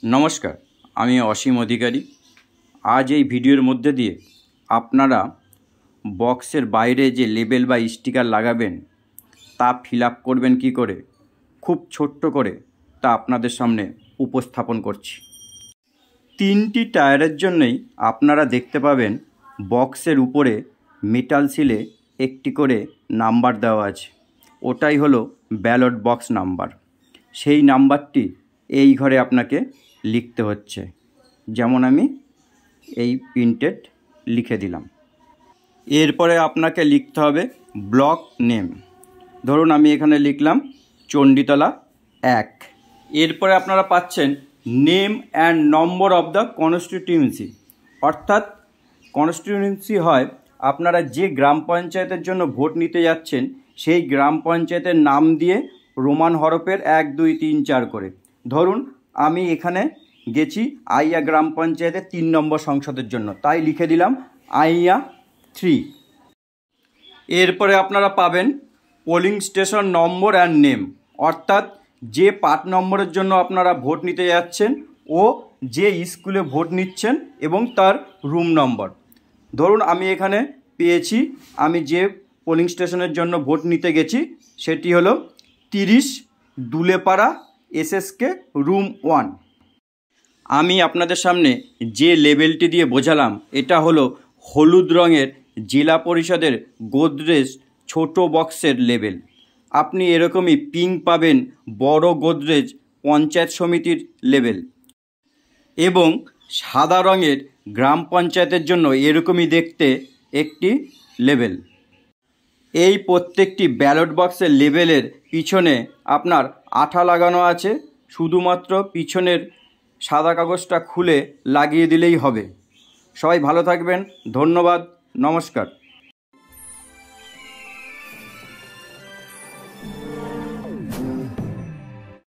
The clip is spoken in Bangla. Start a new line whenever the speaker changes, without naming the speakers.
নমস্কার, আমি অসীম অধিকারী। আজ এই ভিডিওর মধ্যে দিয়ে আপনারা বক্সের বাইরে যে লেবেল বা স্টিকার লাগাবেন তা ফিল আপ করবেন কী করে, খুব ছোট্ট করে তা আপনাদের সামনে উপস্থাপন করছি। 3টি টায়ারের জন্যই আপনারা দেখতে পাবেন বক্সের উপরে মেটাল সিলে একটি করে নাম্বার দেওয়া আছে। ওটাই হলো ব্যালট বক্স নাম্বার। সেই নাম্বারটি এই ঘরে আপনাকে লিখতে হচ্ছে, যেমন আমি এই প্রিন্টেড লিখে দিলাম। এরপরে আপনাকে লিখতে হবে ব্লক নেম। ধরুন আমি এখানে লিখলাম চণ্ডীতলা 1। এরপরে আপনারা পাচ্ছেন name and number of the constituency, অর্থাৎ কনস্টিটিউয়েন্সি হয় আপনারা যে গ্রাম পঞ্চায়েতের জন্য ভোট নিতে যাচ্ছেন সেই গ্রাম পঞ্চায়েতের নাম দিয়ে রোমান হরফের 1, 2, 3, 4 করে। ধরুন আমি এখানে গেছি আইয়া গ্রাম পঞ্চায়েতের 3 নম্বর সংসদের জন্য, তাই লিখে দিলাম আইয়া 3। এরপরে আপনারা পাবেন polling station number and name, অর্থাৎ যে পার্ট নম্বরের জন্য আপনারা ভোট নিতে যাচ্ছেন ও যে স্কুলে ভোট নিচ্ছেন এবং তার রুম নম্বর। ধরুন আমি এখানে পেয়েছি, আমি যে পোলিং স্টেশনের জন্য ভোট নিতে গেছি সেটি হলো 30 দুলেপাড়া SSK রুম 1। আমি আপনাদের সামনে যে লেবেলটি দিয়ে বোঝালাম এটা হলো হলুদ রঙের জেলা পরিষদের গোদরেজ ছোট বক্সের লেবেল। আপনি এরকমই পিঙ্ক পাবেন বড় গোদরেজ পঞ্চায়েত সমিতির লেবেল, এবং সাদা রঙের গ্রাম পঞ্চায়েতের জন্য এরকমই দেখতে একটি লেবেল। এই প্রত্যেকটি ব্যালট বক্সের লেবেলের পিছনে আপনার আঠা লাগানো আছে, শুধুমাত্র পিছনের সাদা কাগজটা খুলে লাগিয়ে দিলেই হবে। সবাই ভালো থাকবেন, ধন্যবাদ, নমস্কার।